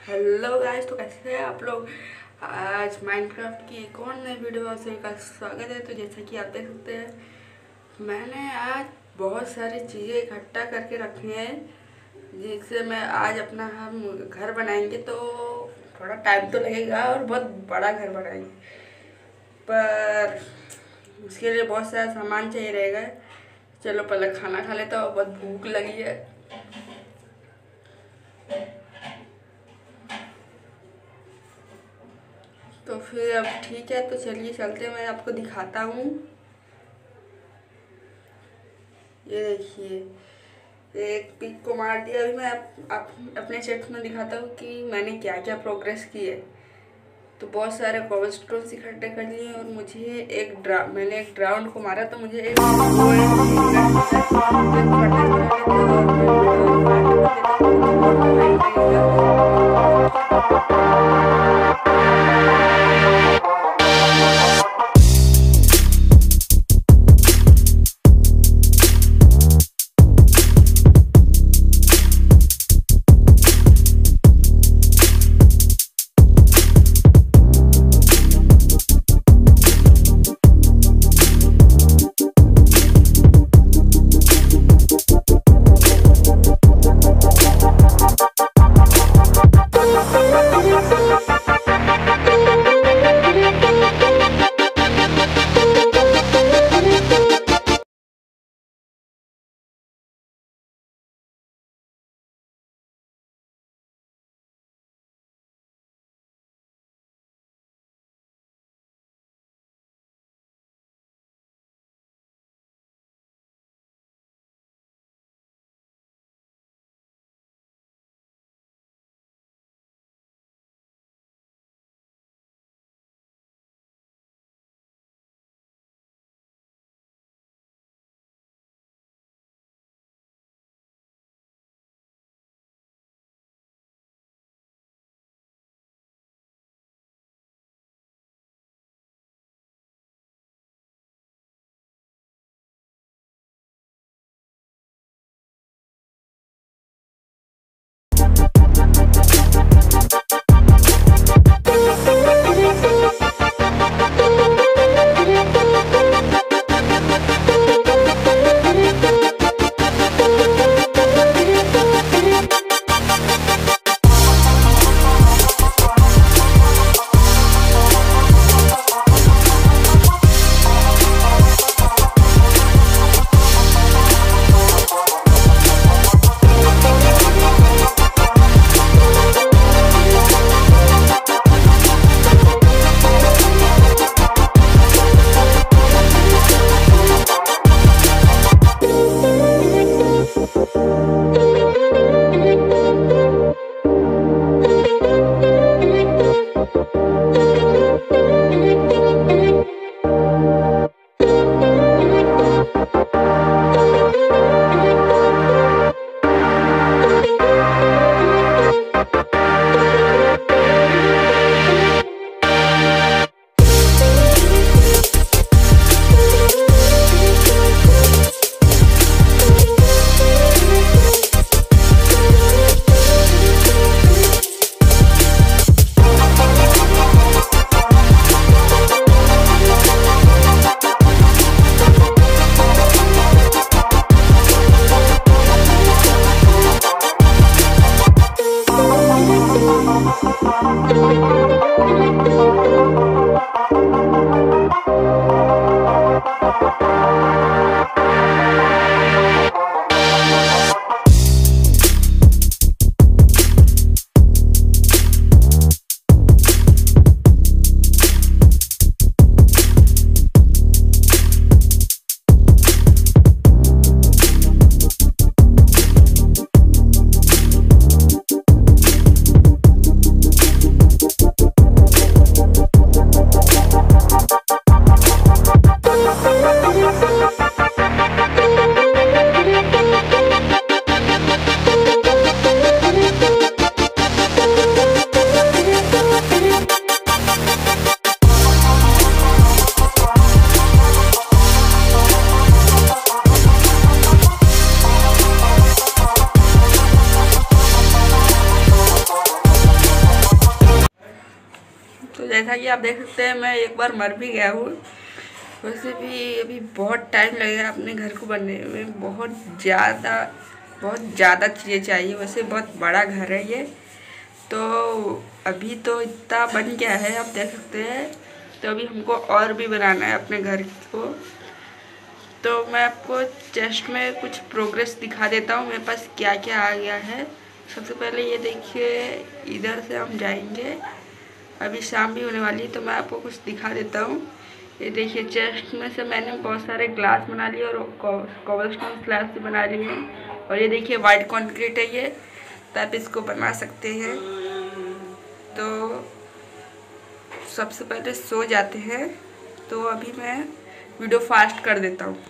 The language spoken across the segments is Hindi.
हेलो गाइस, तो कैसे हैं आप लोग। आज माइनक्राफ्ट की एक और नई वीडियो में सभी का स्वागत है। तो जैसा कि आप देख सकते हैं, मैंने आज बहुत सारी चीज़ें इकट्ठा करके रखी हैं जिससे मैं आज अपना हम घर बनाएंगे। तो थोड़ा टाइम तो लगेगा और बहुत बड़ा घर बनाएंगे, पर उसके लिए बहुत सारा सामान चाहिए रहेगा। चलो पहले खाना खा लेता हूँ, बहुत भूख लगी है। तो फिर अब ठीक है, तो चलिए चलते हैं, मैं आपको दिखाता हूँ। ये देखिए, एक पिक को मार दिया। अभी मैं अपने चैट में दिखाता हूँ कि मैंने क्या क्या प्रोग्रेस की है। तो बहुत सारे कोबलस्टोन्स इकट्ठे कर लिए और मुझे मैंने एक ड्राउन को मारा, तो मुझे एक जैसा कि आप देख सकते हैं मैं एक बार मर भी गया हूँ। वैसे भी अभी बहुत टाइम लगेगा अपने घर को बनने में, बहुत ज़्यादा चीज़ें चाहिए। वैसे बहुत बड़ा घर है ये, तो अभी तो इतना बन गया है आप देख सकते हैं। तो अभी हमको और भी बनाना है अपने घर को। तो मैं आपको चेस्ट में कुछ प्रोग्रेस दिखा देता हूँ मेरे पास क्या क्या आ गया है। सबसे पहले ये देखिए, इधर से हम जाएंगे, अभी शाम भी होने वाली है तो मैं आपको कुछ दिखा देता हूँ। ये देखिए, चेस्ट में से मैंने बहुत सारे ग्लास बना लिए और कॉबलस्टोन स्लैब भी बना लिए हैं। और ये देखिए वाइट कंक्रीट है ये, तो आप इसको बना सकते हैं। तो सबसे पहले सो जाते हैं। तो अभी मैं वीडियो फास्ट कर देता हूँ।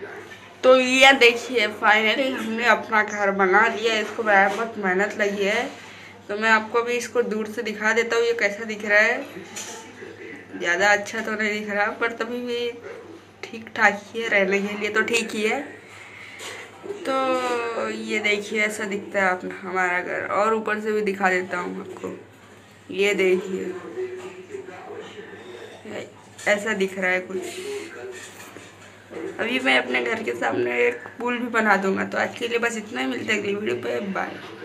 तो ये देखिए फाइनली हमने अपना घर बना लिया। इसको बहुत मेहनत लगी है। तो मैं आपको भी इसको दूर से दिखा देता हूँ ये कैसा दिख रहा है। ज़्यादा अच्छा तो नहीं दिख रहा पर तभी भी ठीक ठाक ही है, रहने के लिए तो ठीक ही है। तो ये देखिए ऐसा दिखता है अपना हमारा घर। और ऊपर से भी दिखा देता हूँ आपको, ये देखिए ऐसा दिख रहा है कुछ। अभी मैं अपने घर के सामने एक पुल भी बना दूंगा। तो आज के लिए बस इतना ही, मिलते हैं अगली वीडियो पे, बाय।